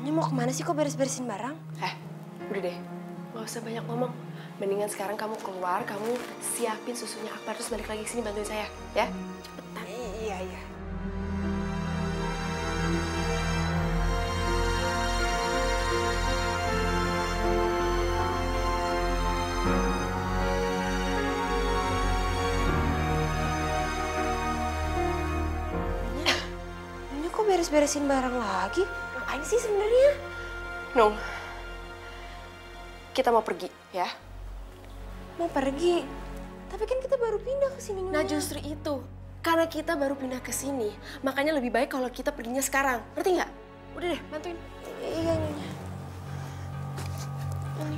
Ini mau kemana sih kok beres-beresin barang? Udah deh, gak usah banyak ngomong. Mendingan sekarang kamu keluar, kamu siapin susunya Akbar, terus balik lagi ke sini bantuin saya, ya? Cepetan. Iya, iya. Ini kok beres-beresin barang lagi? Ngapain sih sebenarnya? Nung, kita mau pergi, ya? Mau pergi? Tapi kan kita baru pindah ke sini. Nah justru itu, karena kita baru pindah ke sini, makanya lebih baik kalau kita perginya sekarang. Ngerti nggak? Udah deh, bantuin. Iya, Nyonya. Ini.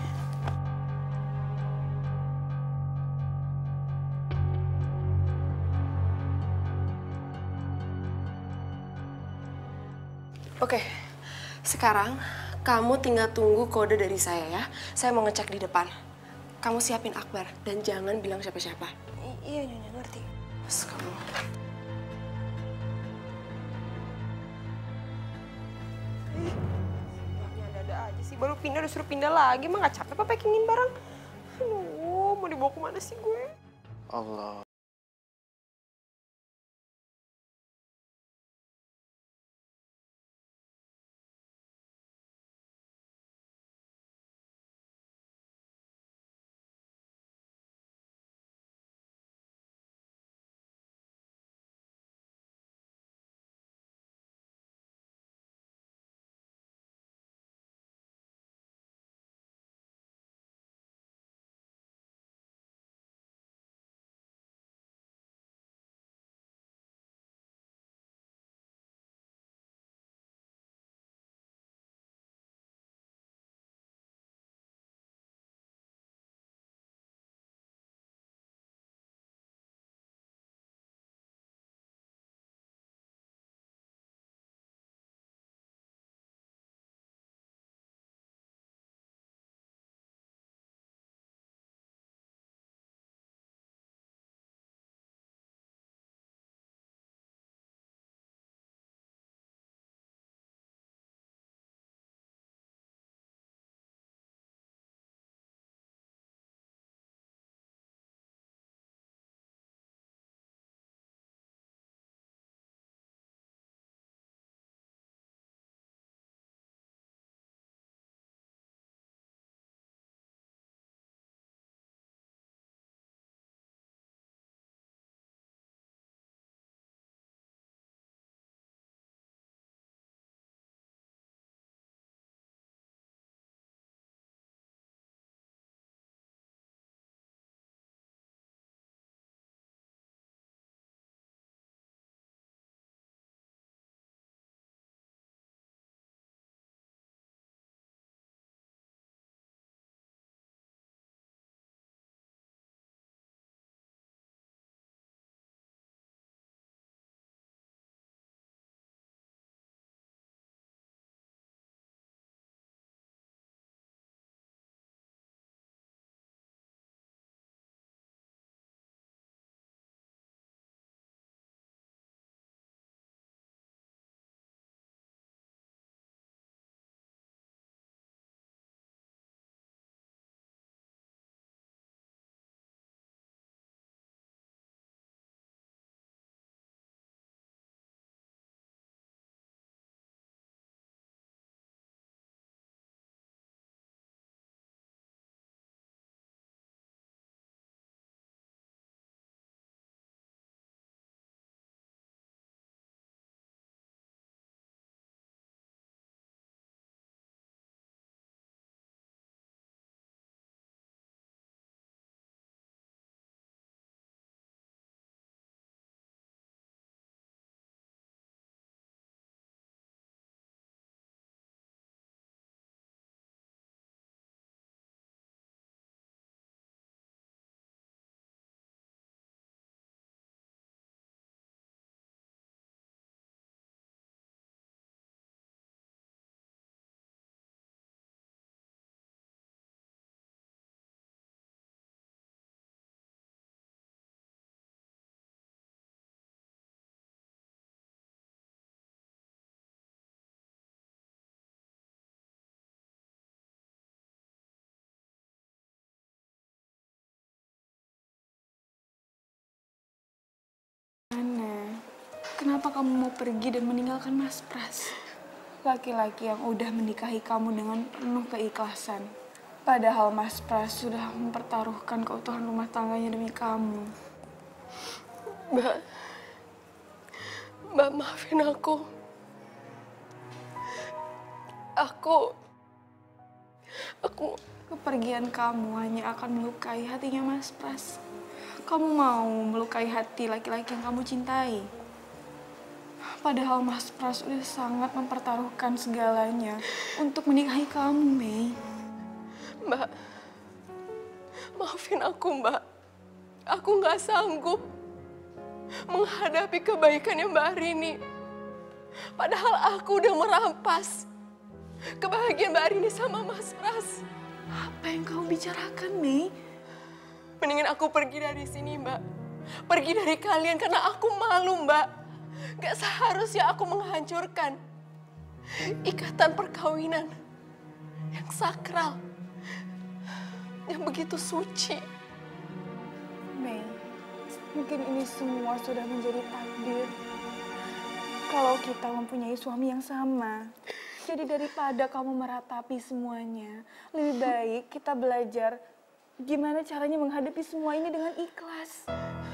Oke, sekarang kamu tinggal tunggu kode dari saya ya. Saya mau ngecek di depan. Kamu siapin Akbar dan jangan bilang siapa-siapa. Iya, Nyonya, ngerti. Terus kamu. Sebabnya ada-ada aja sih. Baru pindah udah suruh pindah lagi. Emang gak capek apa packingin barang? Aduh, mau dibawa kemana sih gue? Allah. Kenapa kamu mau pergi dan meninggalkan Mas Pras? Laki-laki yang udah menikahi kamu dengan penuh keikhlasan. Padahal Mas Pras sudah mempertaruhkan keutuhan rumah tangganya demi kamu. Mbak maafin aku. Aku Kepergian kamu hanya akan melukai hatinya Mas Pras. Kamu mau melukai hati laki-laki yang kamu cintai. Padahal Mas Pras udah sangat mempertaruhkan segalanya untuk menikahi kamu, Mei. Mbak, maafin aku, Mbak. Aku nggak sanggup menghadapi kebaikannya Mbak Arini. Padahal aku udah merampas kebahagiaan Mbak Arini sama Mas Pras. Apa yang kamu bicarakan, Mei? Mendingan aku pergi dari sini, Mbak. Pergi dari kalian karena aku malu, Mbak. Gak seharusnya aku menghancurkan ikatan perkawinan yang sakral, yang begitu suci. Mei, mungkin ini semua sudah menjadi takdir. Kalau kita mempunyai suami yang sama. Jadi daripada kamu meratapi semuanya, lebih baik kita belajar gimana caranya menghadapi semua ini dengan ikhlas.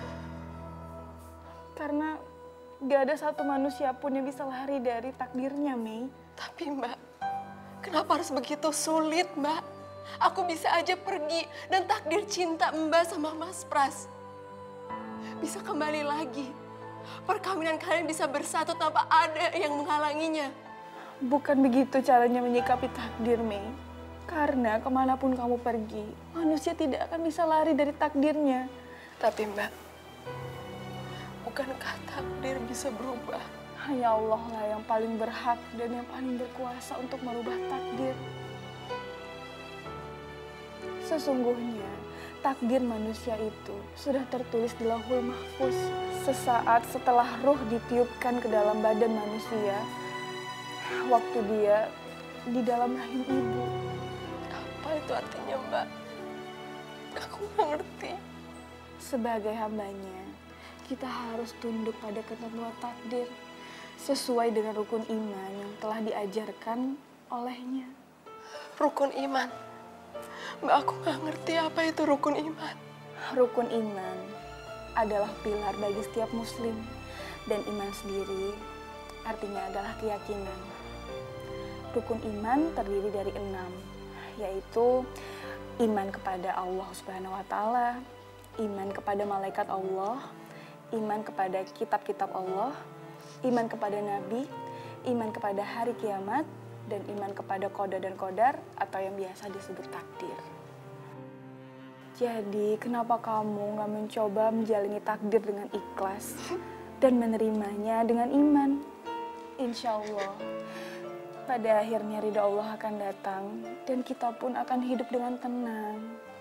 Karena gak ada satu manusia pun yang bisa lari dari takdirnya, Mei. Tapi Mbak, kenapa harus begitu sulit, Mbak? Aku bisa aja pergi dan takdir cinta Mbak sama Mas Pras bisa kembali lagi. Perkawinan kalian bisa bersatu tanpa ada yang menghalanginya. Bukan begitu caranya menyikapi takdir, Mei. Karena kemanapun kamu pergi, manusia tidak akan bisa lari dari takdirnya. Tapi Mbak, bukankah takdir bisa berubah? Hanya Allah lah yang paling berhak dan yang paling berkuasa untuk merubah takdir. Sesungguhnya, takdir manusia itu sudah tertulis di Lauhul Mahfuz. Sesaat setelah ruh ditiupkan ke dalam badan manusia, waktu dia di dalam rahim ibu. Apa itu artinya, Mbak? Aku nggak ngerti. Sebagai hambanya, kita harus tunduk pada ketentuan takdir sesuai dengan rukun iman yang telah diajarkan olehnya. Rukun iman? Mbak, aku nggak ngerti apa itu rukun iman. Rukun iman adalah pilar bagi setiap muslim. Dan iman sendiri artinya adalah keyakinan. Rukun iman terdiri dari 6, yaitu iman kepada Allah Subhanahu wa Ta'ala, iman kepada malaikat Allah, iman kepada kitab-kitab Allah, iman kepada Nabi, iman kepada hari kiamat, dan iman kepada qada dan qadar atau yang biasa disebut takdir. Jadi, kenapa kamu gak mencoba menjalani takdir dengan ikhlas dan menerimanya dengan iman? Insya Allah, pada akhirnya ridha Allah akan datang dan kita pun akan hidup dengan tenang.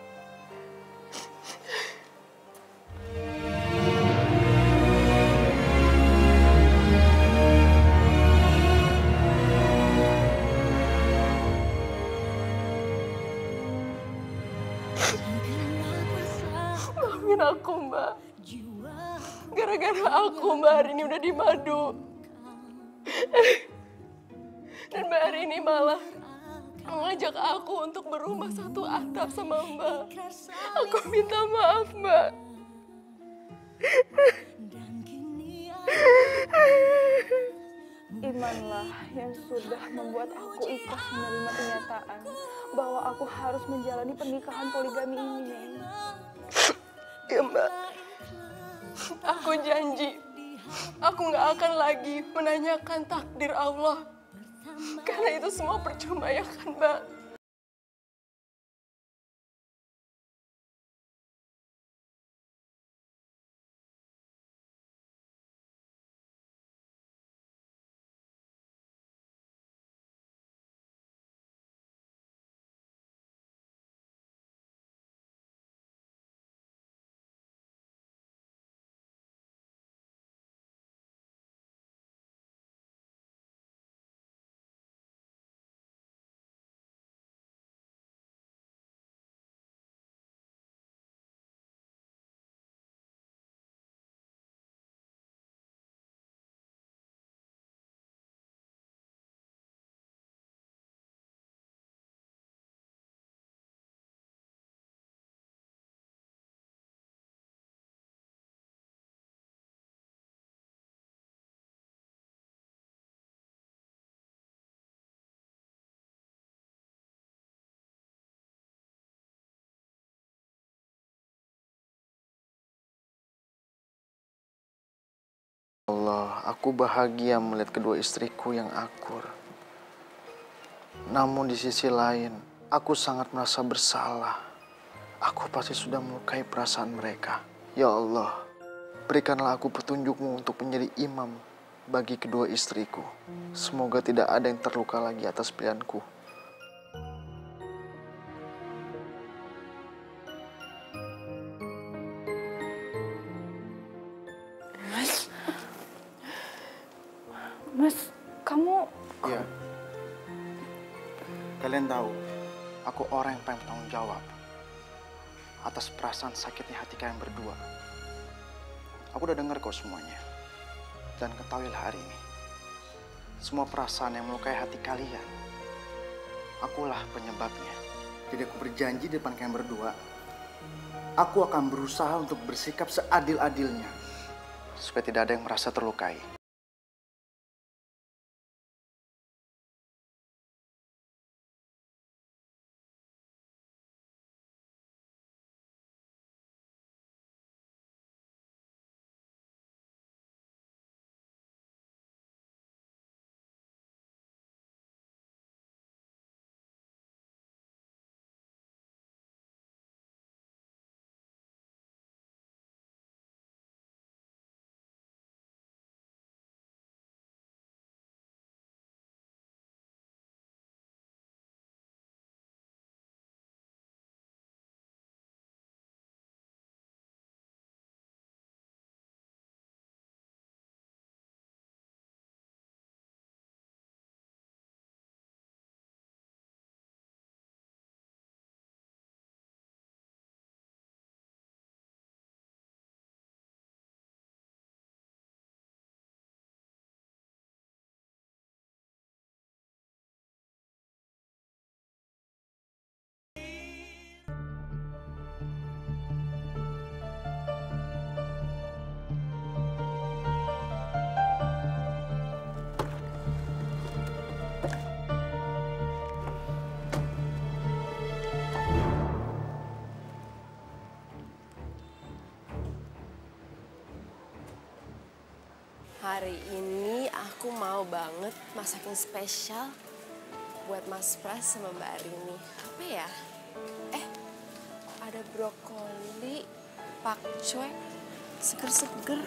Maafin aku, Mbak. Gara-gara aku, Mbak Arini udah dimadu. Dan Mbak Arini malah mengajak aku untuk berumah satu atap sama Mbak. Aku minta maaf, Mbak. Imanlah yang sudah membuat aku ikhlas menerima kenyataan bahwa aku harus menjalani pernikahan poligami ini, Neng. Ya, Mbak. Aku janji, aku gak akan lagi menanyakan takdir Allah. Karena itu semua percuma ya kan, Mbak? Allah, aku bahagia melihat kedua istriku yang akur. Namun di sisi lain, aku sangat merasa bersalah. Aku pasti sudah melukai perasaan mereka. Ya Allah, berikanlah aku petunjuk-Mu untuk menjadi imam bagi kedua istriku. Semoga tidak ada yang terluka lagi atas pilihanku. Mas, kamu... Iya. Kalian tahu, aku orang yang paling bertanggung jawab atas perasaan sakitnya hati kalian berdua. Aku udah dengar kok semuanya. Dan ketahuilah hari ini, semua perasaan yang melukai hati kalian, akulah penyebabnya. Jadi aku berjanji di depan kalian berdua, aku akan berusaha untuk bersikap seadil-adilnya, supaya tidak ada yang merasa terlukai. Hari ini aku mau banget masakin spesial buat Mas Pras sama Mbak Arini. Apa ya? Ada brokoli, pakcoy, seger-seger.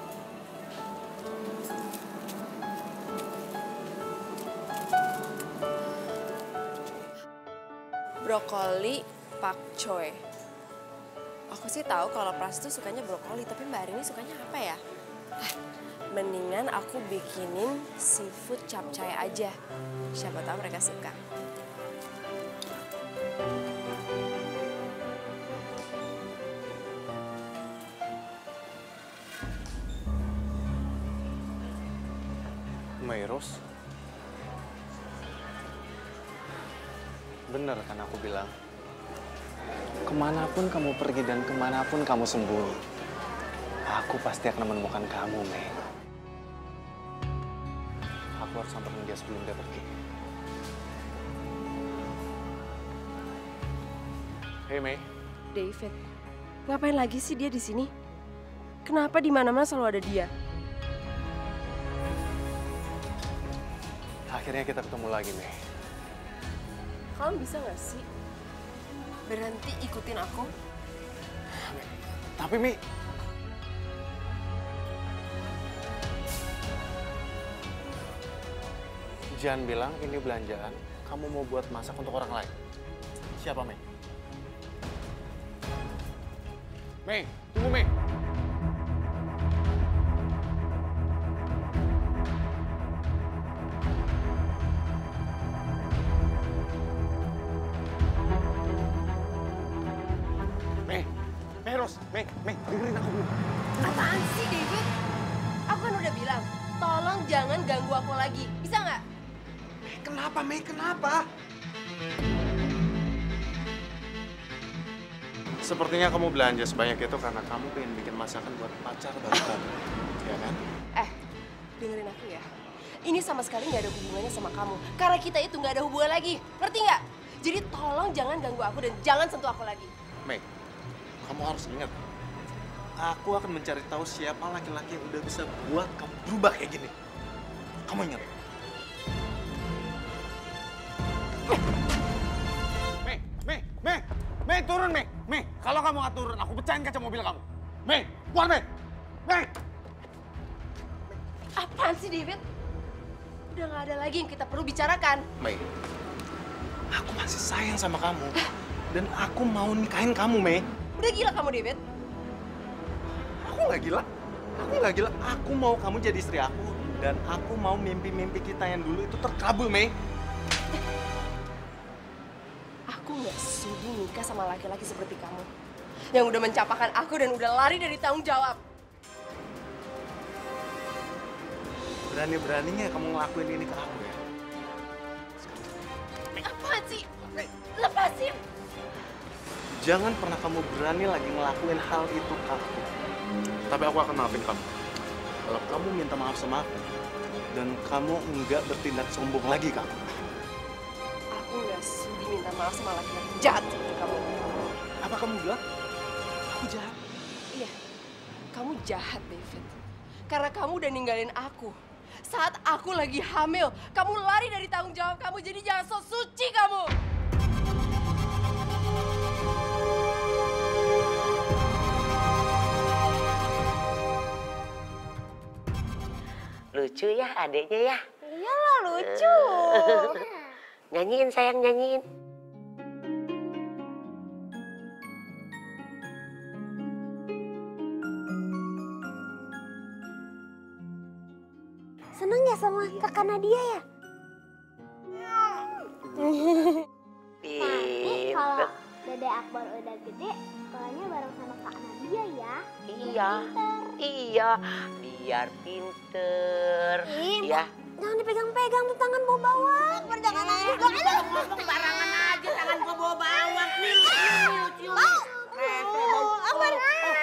Brokoli, pakcoy. Aku sih tahu kalau Pras tuh sukanya brokoli, tapi Mbak Arini sukanya apa ya? Mendingan aku bikinin seafood capcay aja. Siapa tahu mereka suka. Mayros, bener kan aku bilang, kemanapun kamu pergi dan kemanapun kamu sembunyi, aku pasti akan menemukan kamu, Mei. Aku harus samperin dia sebelum dia pergi. Hey, Mei. David, ngapain lagi sih dia di sini? Kenapa di mana-mana selalu ada dia? Akhirnya kita ketemu lagi, Mei. Kamu bisa nggak sih berhenti ikutin aku? Tapi, Mei, jangan bilang ini belanjaan kamu mau buat masak untuk orang lain. Siapa, Mei? Mei, tunggu, Mei. Mei, dengerin aku dulu. Apaan sih, David? Aku kan udah bilang, tolong jangan ganggu aku lagi. Bisa nggak? Kenapa, Mei? Kenapa? Sepertinya kamu belanja sebanyak itu karena kamu pengen bikin masakan buat pacar baru kamu, ya kan? Dengerin aku ya. Ini sama sekali nggak ada hubungannya sama kamu. Karena kita itu nggak ada hubungan lagi. Ngerti nggak? Jadi tolong jangan ganggu aku dan jangan sentuh aku lagi. Mei, kamu harus ingat, aku akan mencari tahu siapa laki-laki yang udah bisa buat kamu berubah kayak gini. Kamu ingat? Mei, turun, Mei. Mei, kalau kamu nggak turun, aku pecahin kaca mobil kamu. Mei, keluar, Mei. Mei. Apaan sih, David? Udah nggak ada lagi yang kita perlu bicarakan. Mei, aku masih sayang sama kamu. Dan aku mau nikahin kamu, Mei. Udah gila kamu, David? Aku nggak gila. Aku nggak gila. Aku mau kamu jadi istri aku. Dan aku mau mimpi-mimpi kita yang dulu itu terkabul, Mei. Aku nggak sudi nikah sama laki-laki seperti kamu. Yang udah mencapakan aku dan udah lari dari tanggung jawab. Berani-beraninya kamu ngelakuin ini ke aku ya? Apaan sih? Lepasin! Jangan pernah kamu berani lagi ngelakuin hal itu ke aku. Tapi aku akan maafin kamu. Kalau kamu minta maaf sama aku, dan kamu enggak bertindak sombong lagi kamu. Aku nggak sudi minta maaf sama laki-laki jahat seperti kamu. Apa kamu bilang? Aku jahat? Iya, kamu jahat, David. Karena kamu udah ninggalin aku. Saat aku lagi hamil, kamu lari dari tanggung jawab kamu, jadi jangan sok suci kamu. Lucu ya adeknya ya? Iyalah lucu. Nyanyiin sayang, nyanyiin. Seneng ya sama kakak Nadia ya? Tapi kalau Dede Akbar udah gede, sekolahnya bareng sama Kak Nadia ya. Iya, iya, biar pinter. Ya. Jangan dipegang-pegang tuh tangan bawa-bawa. Jangan Ngomong barangan aja, tangan gua bawa bawang nih. Akbar.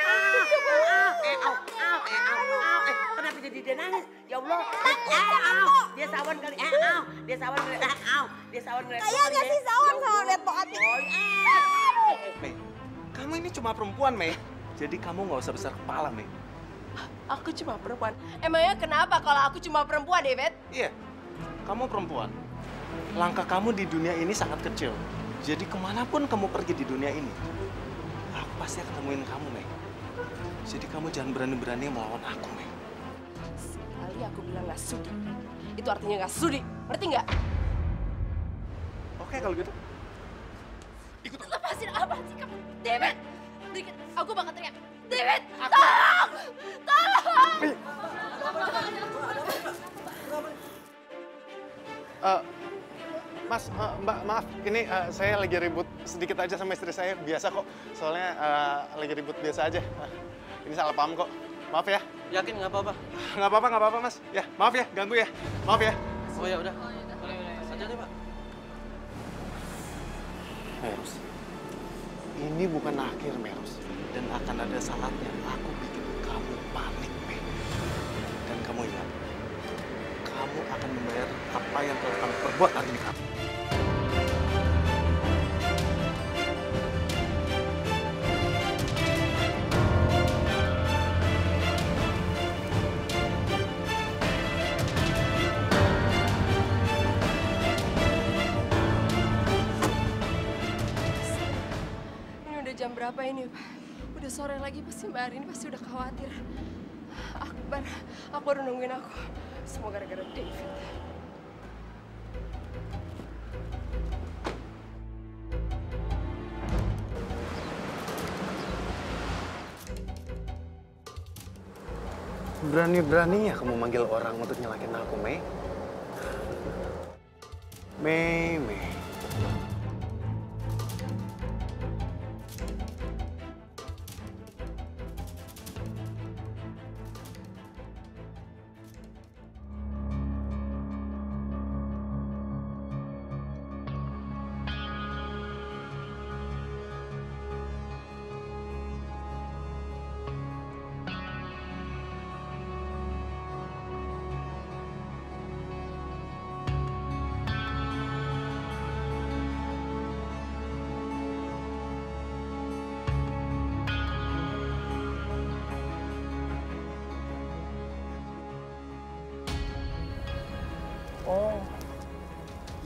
Kenapa jadi dia nangis? Ya Allah. Dia sawan kali. Dia sawan kali. Dia sawan kali. Kayaknya sih sawan sama liat bokapnya. Mei, kamu ini cuma perempuan, Mei. Jadi kamu nggak usah besar kepala, Mei. Aku cuma perempuan. Emangnya kenapa kalau aku cuma perempuan, David? Iya, kamu perempuan. Langkah kamu di dunia ini sangat kecil. Jadi kemanapun kamu pergi di dunia ini, aku pasti akan temuin kamu, Mei. Jadi kamu jangan berani-berani melawan aku, Mei. Sekali aku bilang nggak sudi, itu artinya nggak sudi. Ngerti nggak? Oke kalau gitu. Lepasin apa sih kamu? David! Dikit, aku bakal teriak. David! Tolong! Tolong! Mas, Mbak, maaf. Ini saya lagi ribut sedikit aja sama istri saya. Biasa kok. Soalnya lagi ribut biasa aja. Ini salah paham kok. Maaf ya. Yakin nggak apa-apa? Nggak apa-apa, Mas. Ya, maaf ya. Ganggu ya. Maaf ya. Oh ya udah. Saja deh, Pak. Meros, ini bukan akhir, Meros. Dan akan ada saatnya aku bikin kamu panik, Mei. Dan kamu ingat, kamu akan membayar apa yang telah kamu perbuat hari ini kamu. Jam berapa ini, Pak? Udah sore lagi, pasti Mbak Arini pasti udah khawatir. Akbar udah nungguin aku. Semua gara-gara David. Berani-beraninya kamu manggil orang untuk nyelakin aku, Mei. Mei.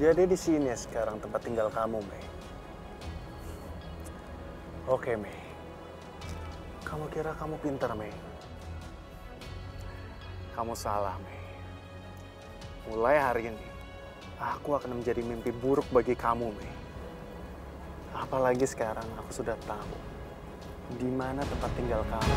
Jadi di sini sekarang tempat tinggal kamu, Mei. Oke, Mei. Kamu kira kamu pintar, Mei? Kamu salah, Mei. Mulai hari ini, aku akan menjadi mimpi buruk bagi kamu, Mei. Apalagi sekarang aku sudah tahu di mana tempat tinggal kamu.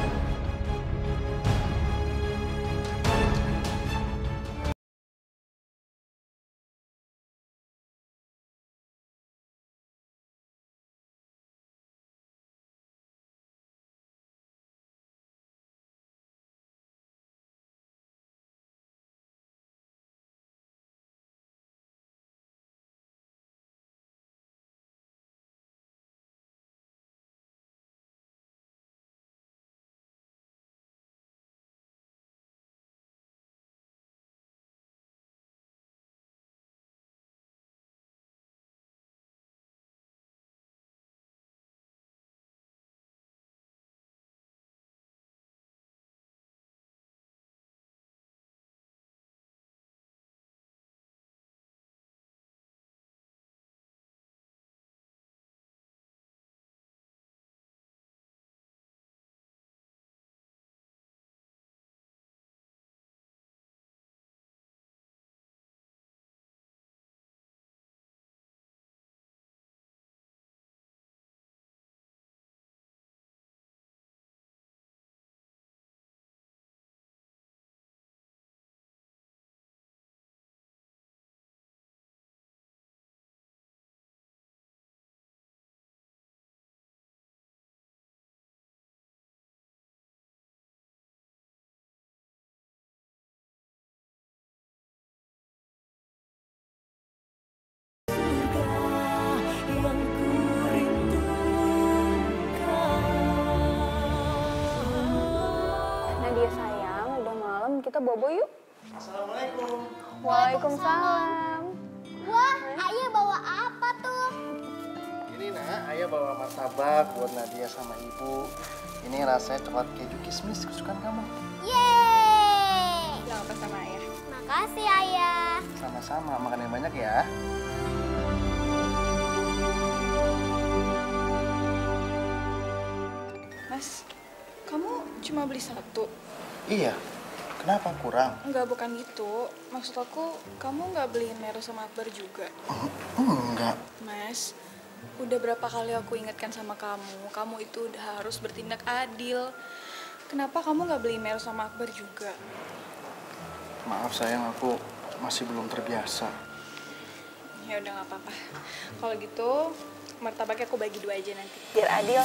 Nadia sayang, udah malam, kita bobo yuk. Assalamualaikum. Waalaikumsalam. Wah, ayah bawa apa tuh? Ini nak, ayah bawa martabak buat Nadia sama ibu. Ini rasanya coklat keju kismis kesukaan kamu. Yeay! Bilang apa sama ayah? Makasih ayah. Sama-sama, makan yang banyak ya. Mas, kamu cuma beli satu? Iya, kenapa kurang? Enggak, bukan gitu. Maksud aku, kamu nggak beliin Meros sama Akbar juga? Enggak. Mas, udah berapa kali aku ingatkan sama kamu itu udah harus bertindak adil. Kenapa kamu nggak beli Meros sama Akbar juga? Maaf sayang, aku masih belum terbiasa. Ya udah nggak apa-apa. Kalau gitu, martabaknya aku bagi 2 aja nanti. Biar adil.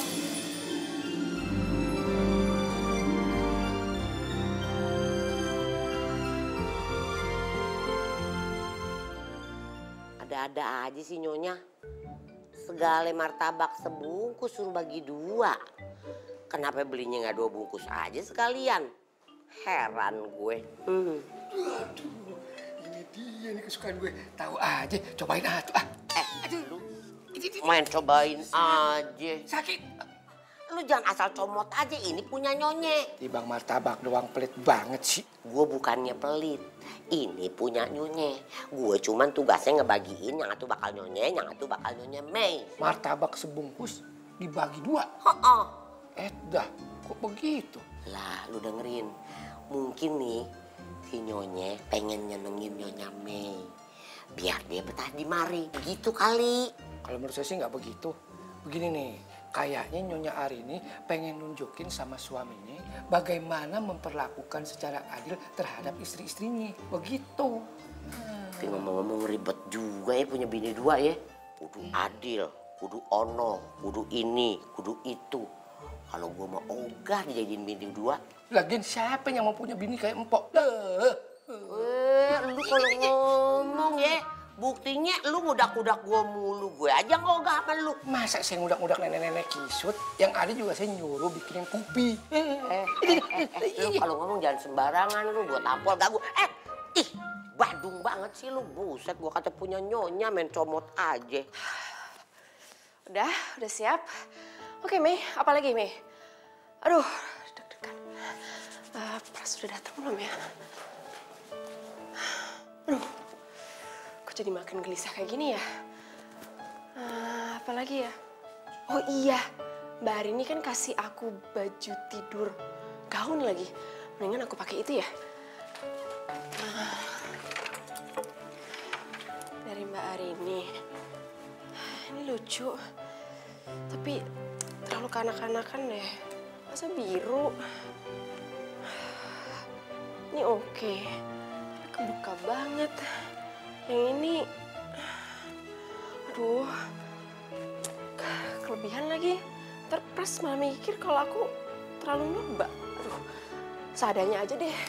Ada-ada aja sih Nyonya. Segala martabak sebungkus suruh bagi 2. Kenapa belinya nggak 2 bungkus aja sekalian? Heran gue. Aduh, ini dia nih kesukaan gue. Tahu aja, cobain atuh. Lu main cobain aja. Sakit. Lu jangan asal comot aja, ini punya Nyonye. Tibang martabak doang pelit banget sih. Gue bukannya pelit, ini punya Nyonye. Gue cuman tugasnya ngebagiin yang satu bakal Nyonye, yang satu bakal Nyonya Mei. Martabak sebungkus dibagi 2. Heeh. Dah, kok begitu? Lah, lu dengerin. Mungkin nih, si Nyonye pengen nyenengin Nyonya Mei. Biar dia betah di mari, begitu kali. Kalau menurut saya sih nggak begitu. Begini nih, kayaknya Nyonya Arini pengen nunjukin sama suaminya bagaimana memperlakukan secara adil terhadap istri-istrinya. Begitu. Tapi ngomong-ngomong ribet juga ya punya bini 2 ya. Kudu adil, kudu ono, kudu ini, kudu itu. Kalau gue mau ogah dijadiin bini 2. Lagian siapa yang mau punya bini kayak empok? Lu kalau ngomong ya, buktinya lu ngudak-ngudak gue mulu. Gue aja ngogah sama lu. Masa saya ngudak-ngudak nenek-nenek kisut? Yang ada juga saya nyuruh bikinin kopi. Lu kalau ngomong jangan sembarangan lu, gue tampol gak gue. Ih, badung banget sih lu. Buset, gue kata punya Nyonya main comot aja. Udah siap. Oke, Mei, apa lagi, Mei? Aduh, deg-degan. Pras udah datang belum ya? Aduh, kok jadi makin gelisah kayak gini ya? Apalagi ya? Oh iya, Mbak Arini kan kasih aku baju tidur gaun lagi. Mendingan aku pakai itu ya. Dari Mbak Arini. Ini lucu. Tapi terlalu kanak-kanakan deh. Masa biru? Ini oke. Kebuka banget. Yang ini, aduh, kelebihan lagi. Ntar pres malah mikir kalau aku terlalu nyoba. Aduh, seadanya aja deh.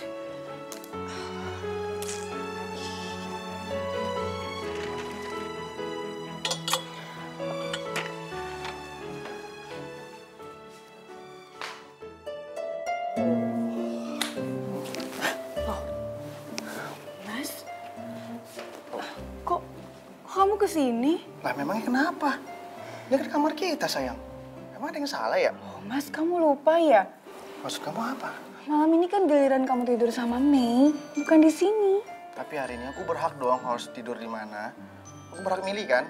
Kamu kesini? Lah memangnya kenapa? Ini kan kamar kita, sayang. Emang ada yang salah ya? Oh, Mas, kamu lupa ya? Maksud kamu apa? Malam ini kan giliran kamu tidur sama Mei, bukan di sini. Tapi hari ini aku berhak dong harus tidur di mana. Aku berhak milih kan?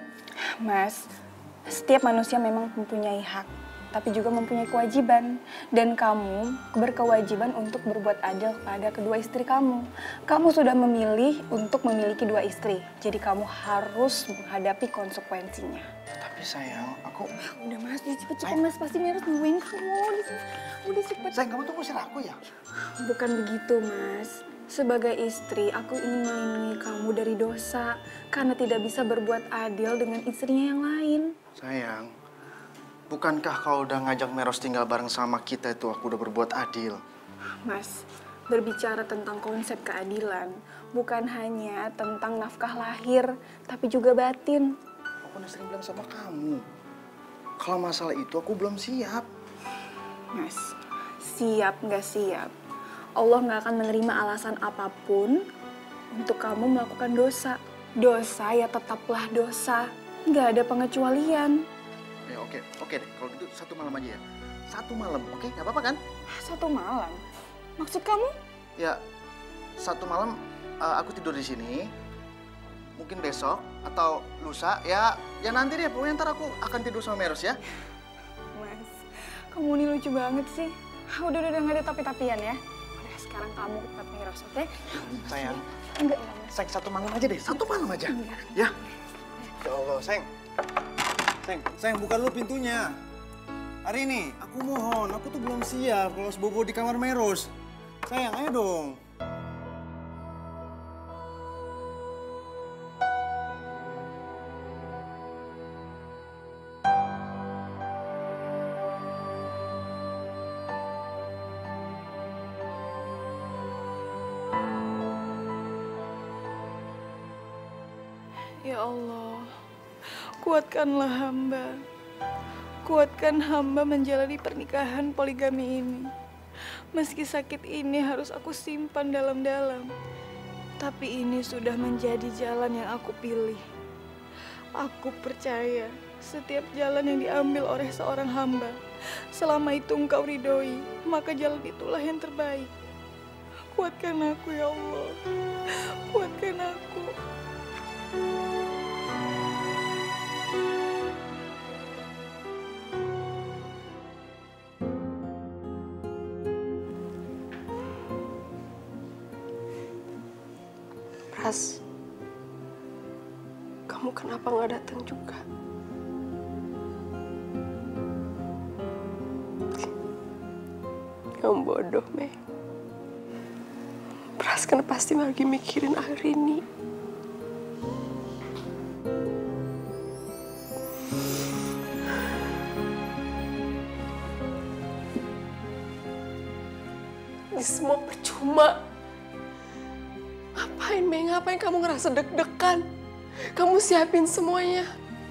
Mas, setiap manusia memang mempunyai hak, tapi juga mempunyai kewajiban. Dan kamu berkewajiban untuk berbuat adil kepada kedua istri kamu. Kamu sudah memilih untuk memiliki dua istri, jadi kamu harus menghadapi konsekuensinya. Tapi sayang, aku... Udah Mas, cepet-cepet Mas, pasti Meros nungguin kamu. Udah cepet. Sayang, kamu tunggu usir aku ya? Bukan begitu Mas. Sebagai istri, aku ingin melindungi kamu dari dosa. Karena tidak bisa berbuat adil dengan istrinya yang lain. Sayang, bukankah kau udah ngajak Meros tinggal bareng sama kita itu aku udah berbuat adil? Mas, berbicara tentang konsep keadilan, bukan hanya tentang nafkah lahir, tapi juga batin. Aku udah sering bilang sama kamu, kalau masalah itu aku belum siap. Mas, siap nggak siap, Allah nggak akan menerima alasan apapun untuk kamu melakukan dosa. Dosa ya tetaplah dosa, nggak ada pengecualian. Ya oke deh, kalau gitu 1 malam aja ya. 1 malam, oke? Nggak apa-apa kan? 1 malam? Maksud kamu? Ya, 1 malam aku tidur di sini. Mungkin besok atau lusa, ya nanti deh. Pokoknya ntar aku akan tidur sama Meros ya. Mas, kamu ini lucu banget sih. Udah nggak ada tapi-tapian ya. Udah sekarang kamu ke tempat Meros, oke? Sayang. Enggak. Sayang 1 malam aja deh, 1 malam aja. Enggak. Ya. Ya Allah, sayang. Sayang, buka dulu pintunya. Hari ini, aku mohon, aku tuh belum siap kalau bobo di kamar Meros. Sayang, ayo dong. Ya Allah, kuatkanlah hamba. Kuatkan hamba menjalani pernikahan poligami ini. Meski sakit ini harus aku simpan dalam-dalam, tapi ini sudah menjadi jalan yang aku pilih. Aku percaya setiap jalan yang diambil oleh seorang hamba, selama itu Engkau ridhoi, maka jalan itulah yang terbaik. Kuatkan aku ya Allah, kuatkan aku. Pras, kamu kenapa nggak datang juga? Kamu bodoh, Mei. Pras kan pasti lagi mikirin Arini. Ini semua percuma. Ngapain, Mei? Ngapain kamu ngerasa deg-degan? Kamu siapin semuanya.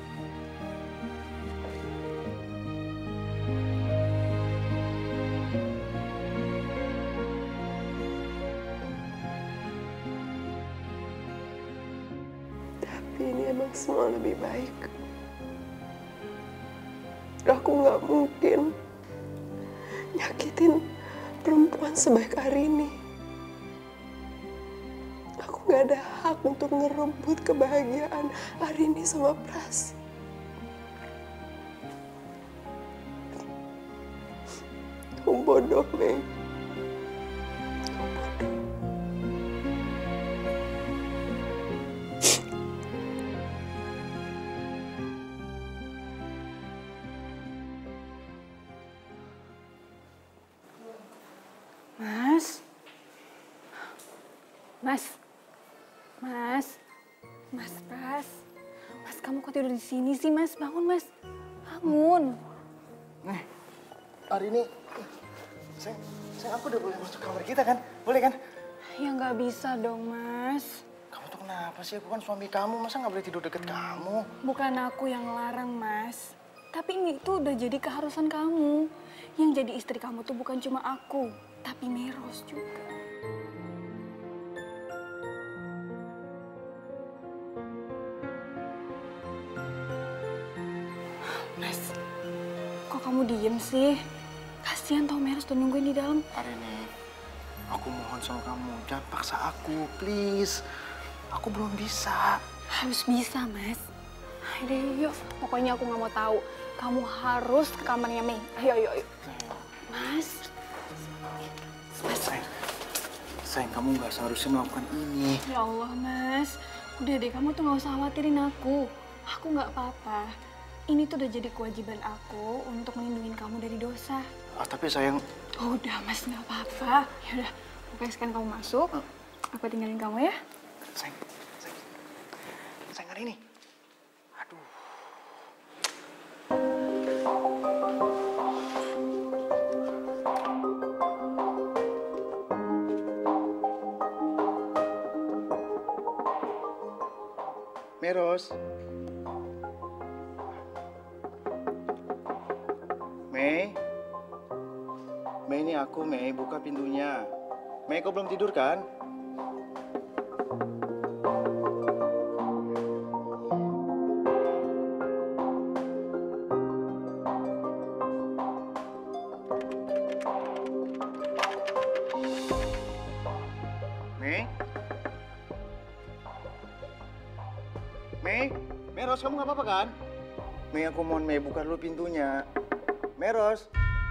Tapi ini emang semua lebih baik. Aku nggak mungkin nyakitin perempuan sebaik Arini. Aku nggak nggak ada hak untuk ngerebut kebahagiaan Arini sama Pras. Kamu bodoh, Mei. Mas Pras, Mas kamu kok tidur di sini sih Mas? Bangun Mas, bangun. Nih, hari ini, sayang aku udah boleh masuk kamar kita kan? Boleh kan? Ya nggak bisa dong Mas. Kamu tuh kenapa sih? Aku kan suami kamu, masa nggak boleh tidur deket kamu? Bukan aku yang larang Mas, tapi ini tuh udah jadi keharusan kamu. Yang jadi istri kamu tuh bukan cuma aku, tapi Meros juga. Mas, kok kamu diem sih? Kasihan tau Meros udah nungguin di dalam. Arini, aku mohon sama kamu, jangan paksa aku, please. Aku belum bisa. Harus bisa, Mas. Ayo, yuk. Pokoknya aku nggak mau tahu. Kamu harus ke kamarnya Mei. Ayo. Mas. Sayang, kamu nggak seharusnya melakukan ini. Ya Allah, Mas. Udah deh, kamu tuh nggak usah khawatirin aku. Aku nggak apa-apa. Ini tuh udah jadi kewajiban aku untuk melindungi kamu dari dosa. Tapi sayang... Oh, udah, Mas. Nggak apa-apa. Yaudah, pokoknya sekarang kamu masuk. Aku tinggalin kamu ya. Sayang, hari ini. Aduh. Meros. Mei. Mei, ini aku, Mei. Buka pintunya. Mei, kau belum tidur kan? Meros, kamu nggak apa-apa kan? Mei, aku mohon Mei, buka dulu pintunya. Meros.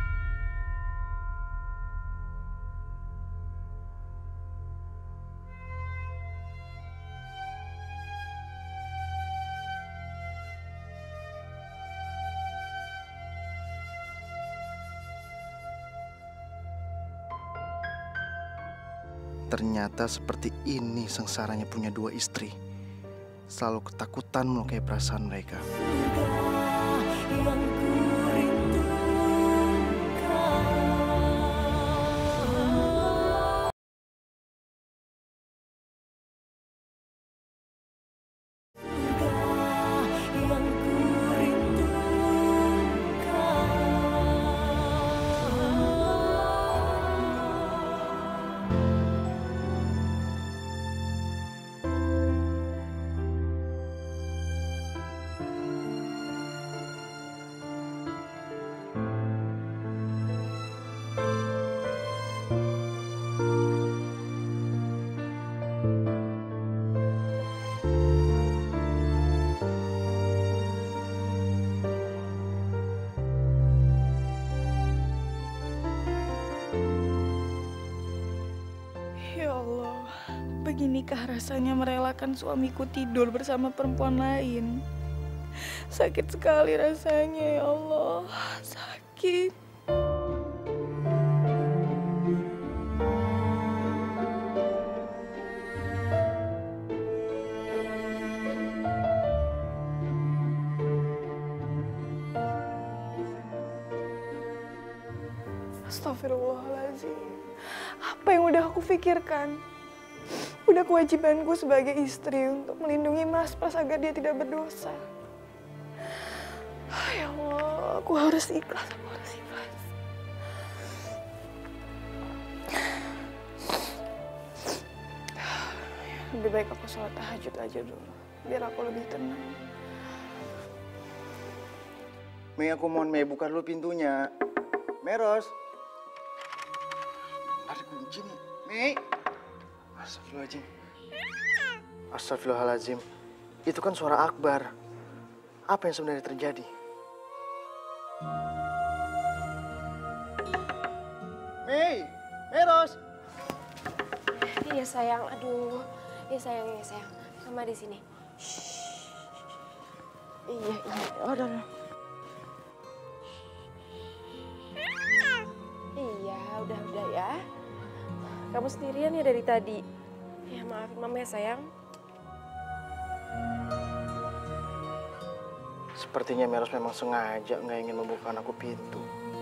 Ternyata seperti ini sengsaranya punya dua istri. Selalu ketakutan melukai perasaan mereka. Beginikah rasanya merelakan suamiku tidur bersama perempuan lain? Sakit sekali rasanya, ya Allah. Sakit. Astagfirullahaladzim. Apa yang udah aku pikirkan? Udah kewajibanku sebagai istri untuk melindungi Mas Pras agar dia tidak berdosa. Ya Allah, aku harus ikhlas, Lebih baik aku sholat tahajud aja dulu, biar aku lebih tenang. Mei, aku mohon Mei, buka dulu pintunya. Meros. Ada kunci nih. Mei. Astagfirullahaladzim. Astagfirullahaladzim. Itu kan suara Akbar. Apa yang sebenarnya terjadi? Mei, Meros. Iya sayang, aduh. Iya sayang. Mama di sini. Iya. Udah. Iya, udah ya. Kamu sendirian ya dari tadi. Ya maafin Mama ya sayang. Sepertinya Meros memang sengaja nggak ingin membukakan aku pintu.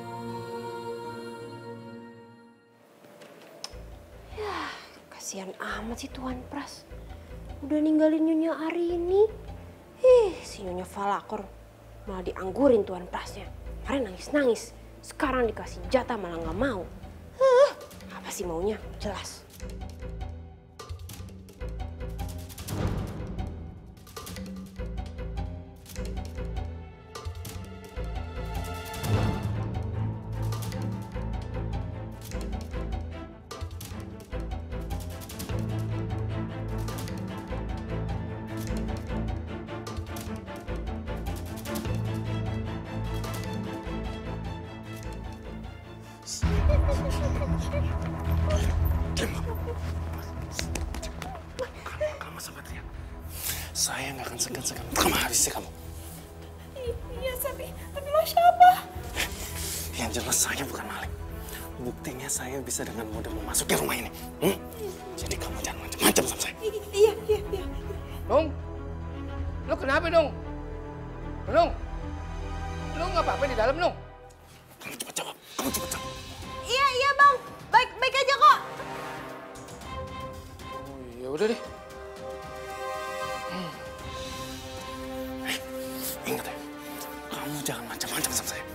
Ya, kasihan amat sih Tuan Pras. Udah ninggalin Nyonya Arini. Si Nyonya Falakor malah dianggurin Tuan Prasnya. Kemarin nangis-nangis. Sekarang dikasih jatah malah nggak mau. Apa sih maunya? Jelas. Kamu sama teriak. Saya nggak akan segan-segan. Kamu habisi kamu. Iya, tapi lo siapa? Yang jelas saya bukan maling. Buktinya saya bisa dengan mudah memasuki rumah ini. Jadi kamu jangan macam-macam sama saya. Iya. Nung, lu kenapa Nung? Nung, lu nggak apa-apa di dalam Nung? Kamu cepat jawab. Iya bang, baik aja kok. Oh, ya udah deh. Ingat ya, kamu jangan macam-macam sama saya.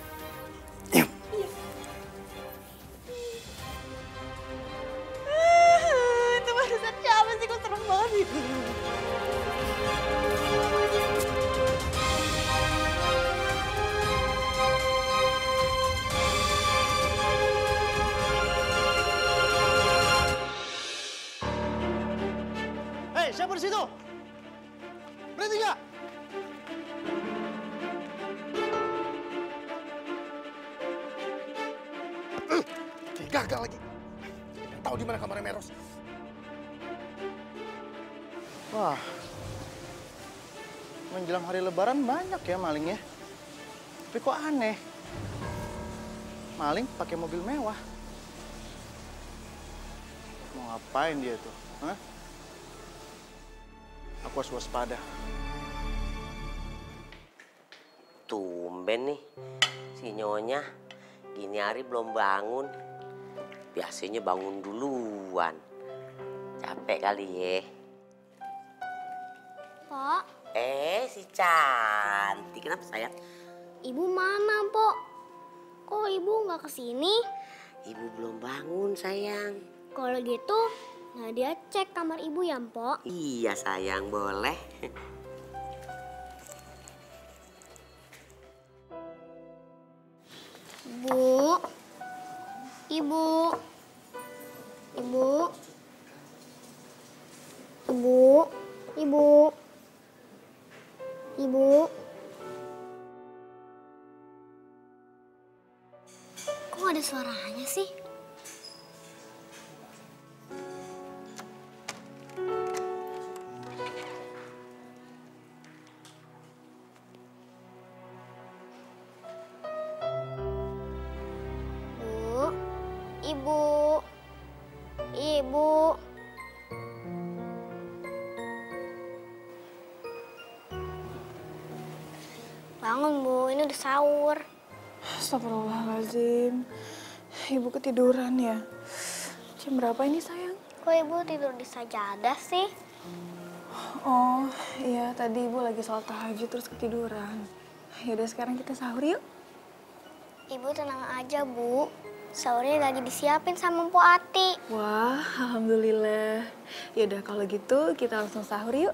Itu barusan siapa sih? Kok serem banget. Hei, siapa di situ? Berhenti nggak? Gagal lagi. Tahu di mana kamarnya Meros? Wah, menjelang hari Lebaran banyak ya malingnya. Tapi kok aneh? Maling pakai mobil mewah. Mau ngapain dia tuh? Hah? Aku harus waspada. Tumben nih, si Nyonya gini hari belum bangun. Biasanya bangun duluan. Capek kali ya. Pok, Si cantik. Kenapa sayang? ibu mana, Pok? Kok ibu nggak kesini? Ibu belum bangun sayang. Kalau gitu, Nadia cek kamar ibu ya, Pok. Iya sayang, boleh. Ibu. Kok ada suaranya sih? Ibu. Bangun, Bu. Ini udah sahur. Astagfirullahaladzim. Ibu ketiduran ya? Jam berapa ini sayang? Kok ibu tidur di sajadah sih? Oh iya, tadi ibu lagi sholat tahajud terus ketiduran. Yaudah sekarang kita sahur yuk. Ibu tenang aja, Bu. Sahurnya lagi disiapin sama Mpok Ati. Wah, alhamdulillah. Yaudah kalau gitu kita langsung sahur yuk.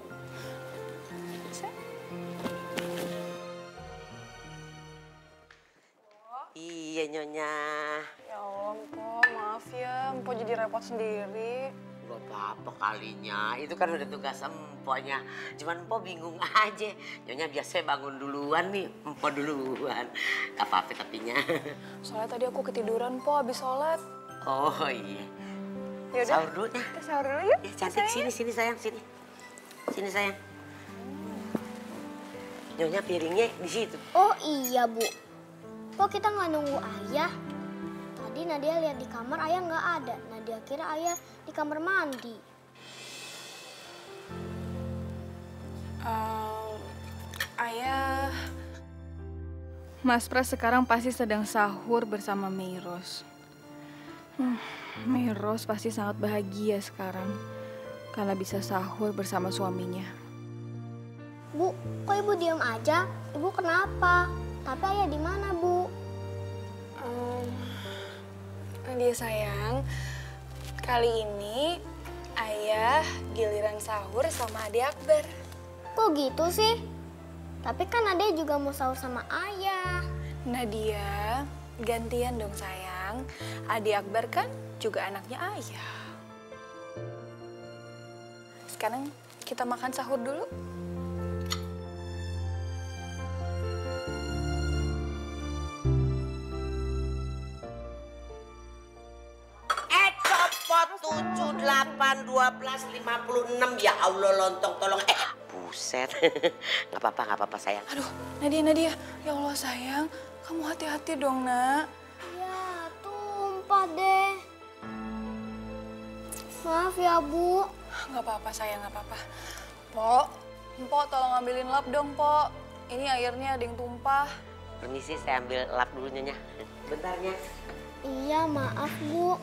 Iya Nyonya. Ya Allah, Mpok. Maaf ya, Mpok jadi repot sendiri. Gak apa-apa kalinya, itu kan udah tugas emponya. Cuman empo bingung aja. Nyonya biasanya bangun duluan nih, empo duluan. Gak apa-apa tapinya. Soalnya tadi aku ketiduran, Po, habis sholat. Oh iya. Yaudah, Sahur dulu ya. kita sahur dulu yuk. Ya, cantik, sini sayang, sini. Sini sayang. Nyonya piringnya di situ. Oh iya, Bu. Kok kita nggak nunggu ayah? Tadi Nadia lihat di kamar ayah nggak ada. Nadia kira ayah di kamar mandi. Ayah... Mas Pras sekarang pasti sedang sahur bersama Meiros. Meiros pasti sangat bahagia sekarang karena bisa sahur bersama suaminya. Bu, kok ibu diam aja? Ibu kenapa? Tapi ayah di mana, Bu? Nadia sayang, kali ini ayah giliran sahur sama adik Akbar. Kok gitu sih? Tapi kan Nadia juga mau sahur sama ayah. Nadia, gantian dong sayang. Adik Akbar kan juga anaknya ayah. Sekarang kita makan sahur dulu. Copot 7, 8, 12, 56. Ya Allah lontong tolong. Buset. Gak apa-apa sayang. Aduh, Nadia. Ya Allah sayang, kamu hati-hati dong, Nak. Ya, tumpah deh. Maaf ya, Bu. Gak apa-apa sayang, gak apa-apa. Mpok tolong ambilin lap dong, Pok. Ini airnya ada yang tumpah. Permisi, saya ambil lap dulu Nyonya. Bentarnya. Iya, maaf, Bu.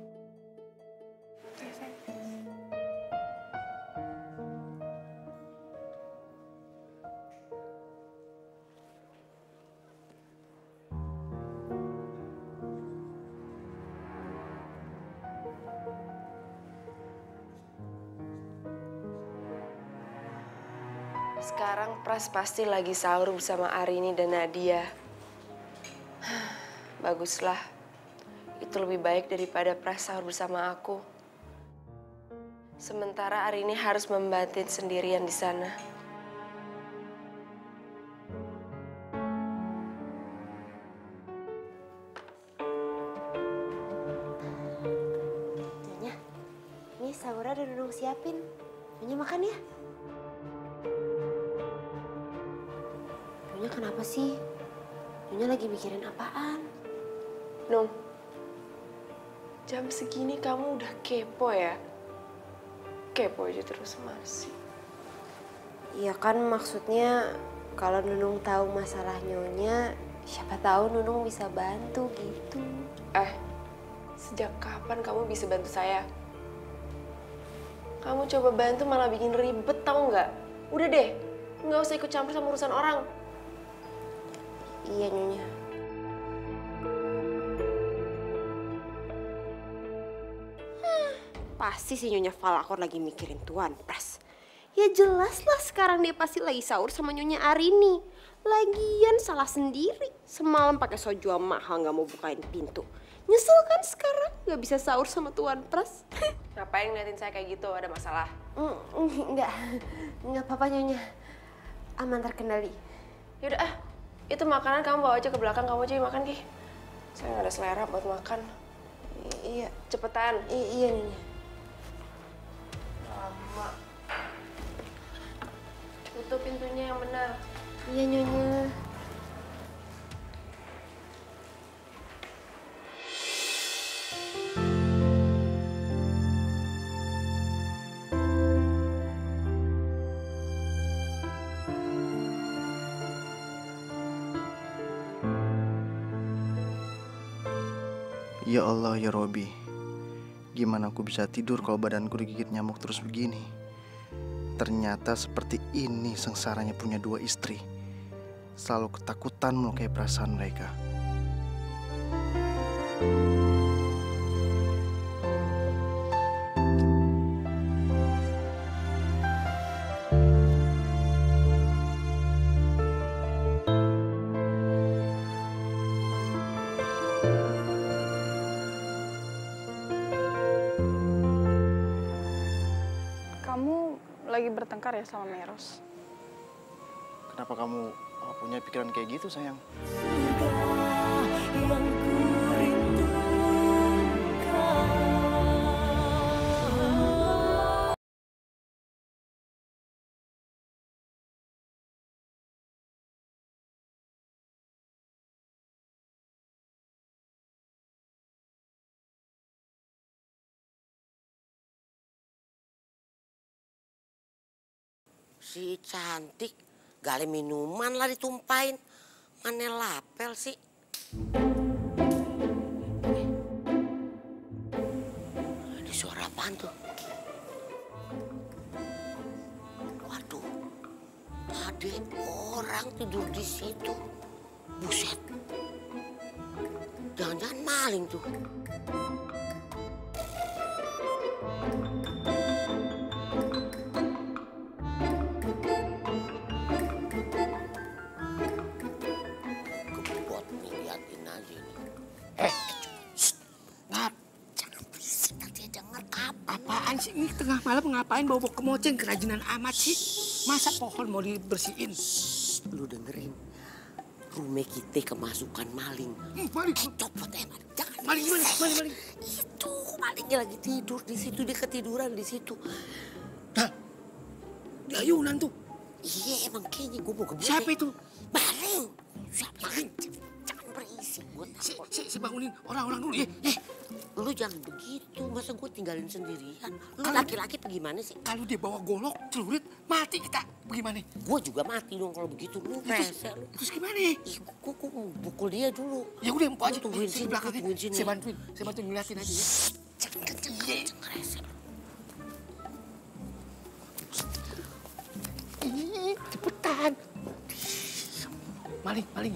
Sekarang Pras pasti lagi sahur bersama Arini dan Nadia. Baguslah. Itu lebih baik daripada Pras sahur bersama aku. Sementara Arini harus membatin sendirian di sana. Nyonya, ini sahurnya udah Nunung siapin. Nyonya makan ya. Nyonya kenapa sih? Nyonya lagi mikirin apaan? Nung, jam segini kamu udah kepo ya? Kepo aja terus masih. Iya kan maksudnya kalau Nunung tahu masalah Nyonya, siapa tahu Nunung bisa bantu gitu. Sejak kapan kamu bisa bantu saya? Kamu coba bantu malah bikin ribet, tahu nggak? Udah deh, nggak usah ikut campur sama urusan orang. Iya Nyonya. Pasti si Nyonya Falakor lagi mikirin Tuan Pras. Ya jelas lah sekarang dia pasti lagi sahur sama Nyonya Arini. Lagian salah sendiri. Semalam pakai sojuan mahal nggak mau bukain pintu. Nyesel kan sekarang nggak bisa sahur sama Tuan Pras. Ngapain ngeliatin saya kayak gitu? Ada masalah? Nggak apa-apa Nyonya. Aman terkendali. Yaudah itu makanan kamu bawa aja ke belakang, kamu aja yang makan, Ki. Saya nggak ada selera buat makan. Iya. Cepetan. Iya Nyonya. Lama. Tutup pintunya yang benar. Iya Nyonya. Ya Allah ya Robi, gimana aku bisa tidur kalau badanku digigit nyamuk terus begini? Ternyata seperti ini sengsaranya punya dua istri. Selalu ketakutan melukai perasaan mereka. lagi bertengkar ya sama Meros. Kenapa kamu punya pikiran kayak gitu, sayang? Si cantik, gali minuman lah ditumpahin. Mana lapel sih? Ada suara apaan tuh? Waduh, ada orang tidur di situ. Buset, jangan-jangan maling tuh. Apaan sih ini tengah malam ngapain bawa kemoceng kerajinan amat sih? Masa pohon mau dibersihin? Lu dengerin, rumah kita kemasukan maling. Maling? Copot jangan. Maling gimana? Maling. Itu malingnya lagi tidur di situ, dia ketiduran di situ. Nah, di ayunan tuh. Iya emang kayaknya gue mau ke Siapa itu? Maling. Siapa? Jangan berisik, gue takut. Si bangunin orang-orang dulu ya. Lu jangan begitu, masa gue tinggalin sendirian? Lu laki-laki bagaimana sih? Kalau dia bawa golok, celurit, mati kita. Bagaimana? Gue juga mati dong kalau begitu. Lu rese lu. Terus gimana? Gue pukul dia dulu. Ya udah, empuk aja. Tungguin sini, tungguin sini. Saya bantuin ngeliatin aja ya. Jangan rese. Ih, cepetan. Maling. Maling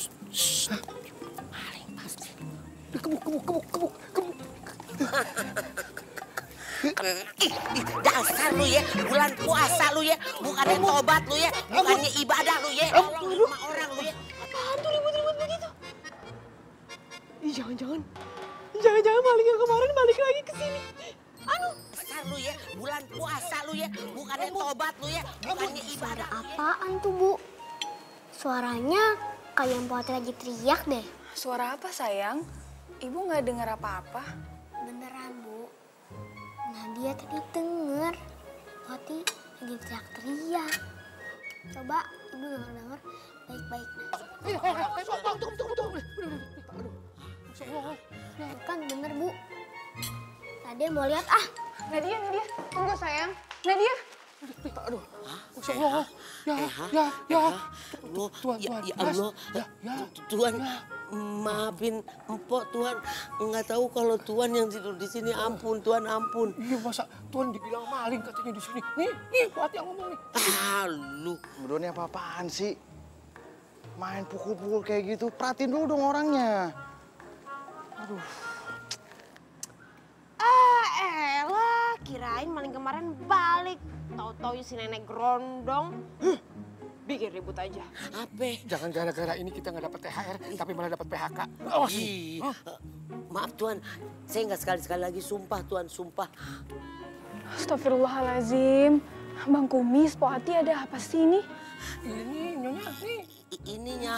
pasti. Kebuk. Dasar lu ya, bulan puasa lu ya, bukannya tobat lu ya, bukannya ibadah lu ya, tolong sama orang lu ya. Apaan tuh ribut-ribut begitu? Ih, jangan-jangan maling yang kemarin balik lagi ke sini. Dasar lu ya, bulan puasa lu ya, bukannya tobat lu ya, bukannya ibadah. Apaan tuh, Bu? Suaranya kayak yang Putri lagi teriak deh. Suara apa sayang? Ibu nggak dengar apa-apa. Beneran, Bu. Nadia tadi denger Putri lagi teriak-teriak. Coba Ibu denger baik-baik. Bukan bener, Bu. Nadia mau lihat ah. Nadia, tunggu sayang. Nadia. Aduh, Masya Allah. Ya. Tuhan, maafin Empok, Tuhan. Nggak tahu kalau Tuhan yang tidur di sini. Ampun, Tuhan, ampun. Iya, masa Tuhan dibilang maling katanya di sini. Nih, Fuad yang ngomong nih. Lu. Berdua ini apa-apaan sih? Main pukul-pukul kayak gitu, perhatiin dulu dong orangnya. Aduh. Elah, kirain maling kemarin balik. Tahu-tahu si nenek gerondong. Bikin ribut aja. Apa? Jangan gara-gara ini kita nggak dapat THR, tapi malah dapat PHK. Awas. Maaf Tuhan, saya nggak sekali-sekali lagi sumpah Tuhan, sumpah. Astagfirullahaladzim. Bang Kumis, Po Hati ada apa sih ini? Ini Nyonya, nih. Ininya.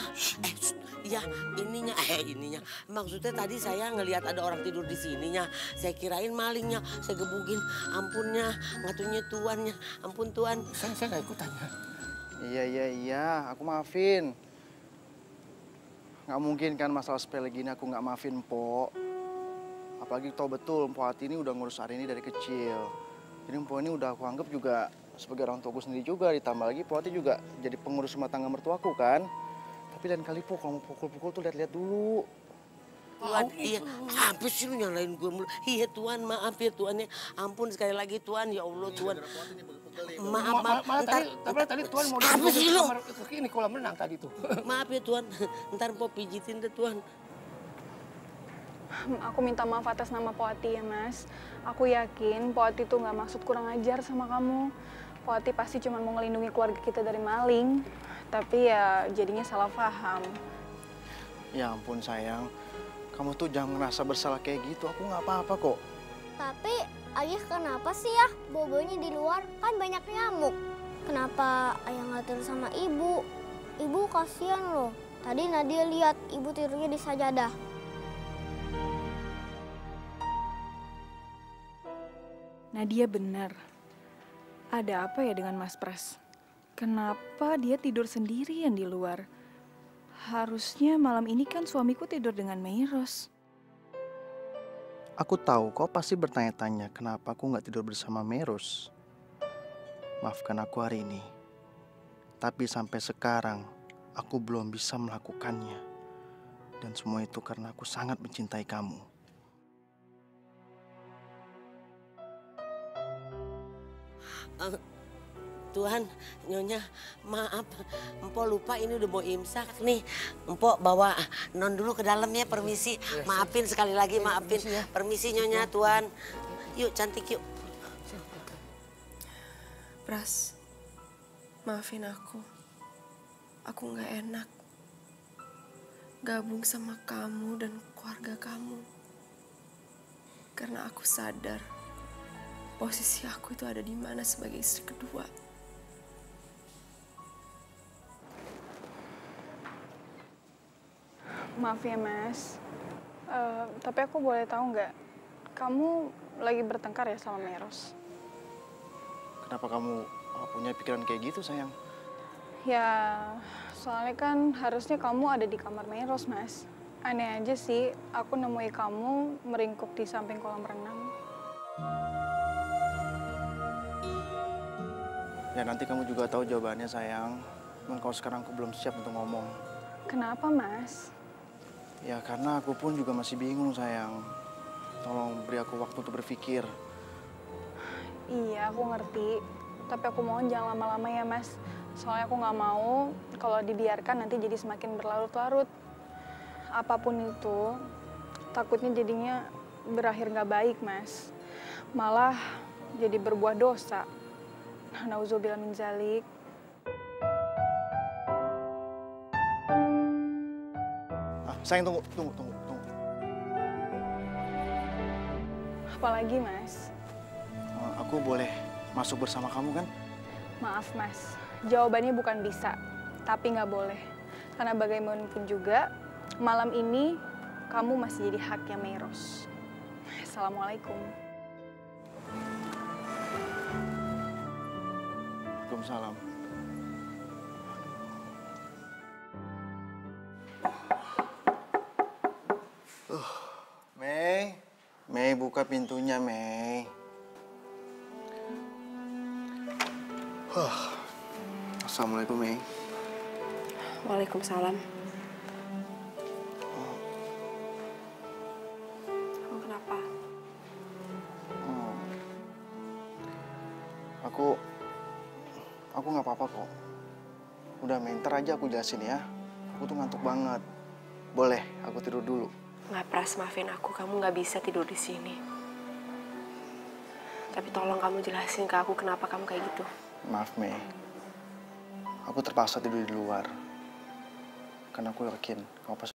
Maksudnya tadi saya ngelihat ada orang tidur di sininya. Saya kirain malingnya, saya gebukin. Ampunnya, ngatunya tuannya. Ampun Tuan. Saya nggak ikutannya. Iya, aku maafin. Nggak mungkin kan masalah sepele gini aku nggak maafin, Po. Apalagi tau betul, Po Hati ini udah ngurus hari ini dari kecil. Jadi Po ini udah aku anggap juga sebagai orang tuaku sendiri juga. Ditambah lagi Po Hati juga jadi pengurus rumah tangga mertuaku kan. Tapi lain kali Po, kalau mau pukul-pukul tuh lihat-lihat dulu. Tuan, iya. Apa sih lu nyalain gue mulu? Iya Tuan, maaf ya Tuan ya. Ampun sekali lagi Tuan, ya Allah Tuan. Maaf. Tadi Tuan mau apa sih lu? Ini kolam renang tadi tuh. Maaf ya Tuan, ntar Po pijitin deh Tuan. Aku minta maaf atas nama Po Hati ya, Mas. Aku yakin Po Hati tuh nggak maksud kurang ajar sama kamu. Po Hati pasti cuma mau ngelindungi keluarga kita dari maling. Tapi ya jadinya salah paham. Ya ampun sayang, kamu tuh jangan ngerasa bersalah kayak gitu. Aku nggak apa-apa kok. Tapi ayah kenapa sih ya bobonya di luar? Kan banyak nyamuk. Kenapa ayah nggak tidur sama ibu? Ibu kasihan loh. Tadi Nadia lihat ibu tidurnya di sajadah. Nadia benar. Ada apa ya dengan Mas Pras? Kenapa dia tidur sendirian di luar? Harusnya malam ini kan suamiku tidur dengan Meros. Aku tahu kau pasti bertanya-tanya kenapa aku nggak tidur bersama Meros. Maafkan aku hari ini. Tapi sampai sekarang aku belum bisa melakukannya. Dan semua itu karena aku sangat mencintai kamu. Tuhan, Nyonya, maaf. Empok lupa ini udah mau imsak nih. Empok bawa non dulu ke dalam ya, permisi. Maafin sekali lagi, maafin. Permisi Nyonya, Tuhan. Yuk, cantik yuk. Pras, maafin aku. Aku nggak enak gabung sama kamu dan keluarga kamu. Karena aku sadar posisi aku itu ada di mana sebagai istri kedua. Maaf ya Mas, tapi aku boleh tahu nggak, kamu lagi bertengkar ya sama Meros? Kenapa kamu punya pikiran kayak gitu, sayang? Ya, soalnya kan harusnya kamu ada di kamar Meros, Mas. Aneh aja sih, aku nemui kamu meringkuk di samping kolam renang. Ya nanti kamu juga tahu jawabannya, sayang. Cuman kalau sekarang aku belum siap untuk ngomong. Kenapa, Mas? Ya karena aku pun juga masih bingung, sayang. Tolong beri aku waktu untuk berpikir. Iya, aku ngerti. Tapi aku mohon jangan lama-lama ya, Mas. Soalnya aku nggak mau kalau dibiarkan nanti jadi semakin berlarut-larut. Apapun itu, takutnya jadinya berakhir nggak baik, Mas. Malah jadi berbuah dosa. Nauzubillah min zalik. Sayang, tunggu. Apalagi, Mas? Aku boleh masuk bersama kamu kan? Maaf, Mas. Jawabannya bukan bisa, tapi nggak boleh. Karena bagaimanapun juga, malam ini kamu masih jadi haknya Meros. Assalamualaikum. Waalaikumsalam. Mei, buka pintunya, Mei. Assalamualaikum, Mei. Waalaikumsalam. Kamu kenapa? Aku nggak apa-apa kok. Udah, Mei, ntar aja aku jelasin ya. Aku tuh ngantuk banget. Boleh, aku tidur dulu. Nggak, Pras, maafin aku. Kamu nggak bisa tidur di sini. Tapi tolong kamu jelasin ke aku kenapa kamu kayak gitu. Maaf, Mei. Aku terpaksa tidur di luar. Karena aku yakin kamu pasti